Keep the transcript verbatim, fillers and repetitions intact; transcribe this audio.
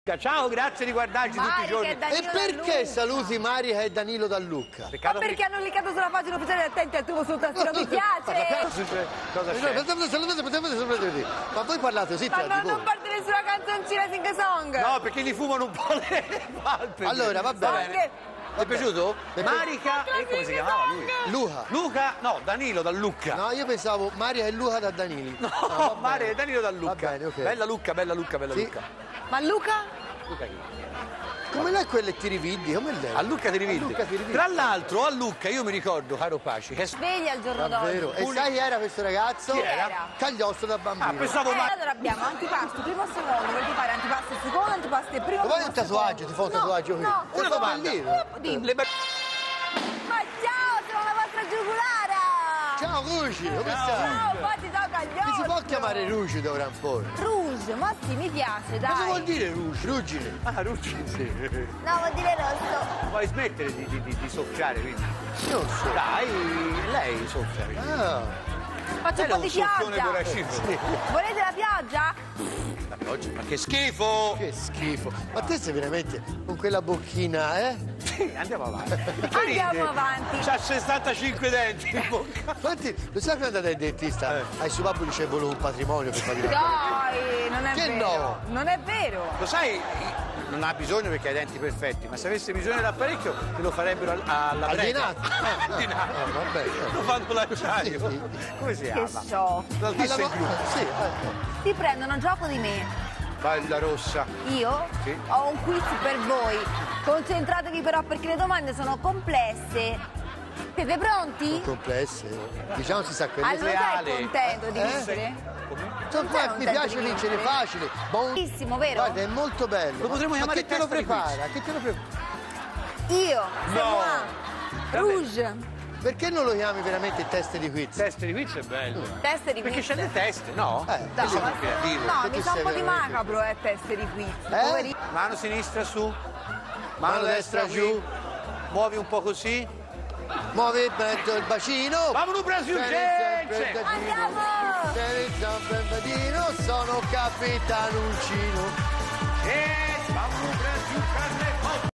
Ciao, grazie di guardarci tutti i giorni. E perché saluti Marica e Danilo da Lucca? Ma perché hanno cliccato sulla pagina ufficiale di Attenti al tuo sul tastino mi piace? Cosa c'è? Ma voi parlate così Ma tra non, di non voi? parte nessuna canzoncina sing song. No, perché gli fumano un po' le palpebre. Allora, va bene. Ti è piaciuto? Mi è Marica e come si chiamava lui? Luca. Luca? No, Danilo da Lucca. No, io pensavo Marica e Luca da Danili. No, va bene. Mario e Danilo da Lucca. Va bene, ok. Bella Lucca, bella Lucca, bella Sì. Lucca. Ma Luca? Luca chi? Come lei quelle ti rividi? Come lei? A Lucca ti rividi. A Lucca ti rividi. Tra l'altro a Lucca io mi ricordo, caro Paci, che... Sveglia il giorno Davvero? d'oggi. E sai chi era questo ragazzo? Chi era? Cagliostro da bambino. Ah, pensavo... Eh, Ma... allora abbiamo antipasto, primo e secondo, vuoi fare antipasto e secondo, antipasto e primo. Ma vuoi primo un e tatuaggio? secondo. Ti fa un No, tatuaggio qui? No, Ti Una fa domanda. bellino. Dimmi. Le... Ma ciao, sono la vostra giugulare! Ciao Ruci, come Ciao, stai? infatti sono Cagliostro! Ti si può chiamare Ruci da ora in poi? Rouge, ma sì, mi piace, dai. Cosa vuol dire Ruci? Ruggine. Ah, Rucci, sì. No, vuol dire rosso. Vuoi smettere di, di, di, di soffiare, quindi? Io non so. Dai, lei soffia. Ah, Faccio Lei un è po' di soffione pioggia. voracifero. Volete la pioggia? La pioggia? Ma che schifo! che schifo. Ma te sei veramente con quella bocchina, eh? Sì, andiamo avanti. Andiamo avanti. C'ha sessantacinque denti in bocca. Quanti, lo sai che è andata dal dentista? Eh. Ai suoi babbo ci è voluto un patrimonio per fare la Dai, non è Che vero. no? Non è vero. Lo sai, non ha bisogno perché ha i denti perfetti, ma se avesse bisogno dell'apparecchio te lo farebbero al- alla Al prega. dinato. Al dinato. Ah, vabbè. Lo fanno l'acciaio. Sì, Come si Che chiama? so. La disse Alla- giù. Sì, eh. Ti prendono gioco di me. Bella rossa. Io Sì. ho un quiz per voi. Concentratevi però perché le domande sono complesse. Siete pronti? Complesse. Diciamo si sa quelle. Allora Leale. sei contento di Eh? vincere? Insomma, sei mi contento piace di vincere vincere? facile. Buon- Bellissimo, vero? Guarda, è molto bello. Lo potremmo Ma chiamare che te lo testa di prepara? Che te lo prepara? Io, No. c'est moi, Rouge, Perché non lo chiami veramente teste di quiz? Teste di quiz è bello. teste di Perché quiz. c'è le teste, no? Eh, No, Questo è ma- più creativo. no, Che mi tu sa un sei po' di veramente- macabro, eh, teste di quiz. Eh? Poveri- Mano sinistra su. Mano, Mano destra qui. giù. Muovi un po' così. Muovi bene il bacino. Vamos Brasil, Tieni sempre il gente! dadino. Andiamo! Tieni sempre il dadino. Sono capitanuncino. E vamos Brasil, carne